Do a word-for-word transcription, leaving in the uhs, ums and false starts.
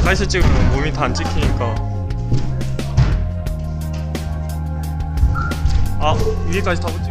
가까이서 찍으면 몸이 다 안 찍히니까. 아, 위에까지 다 붙지.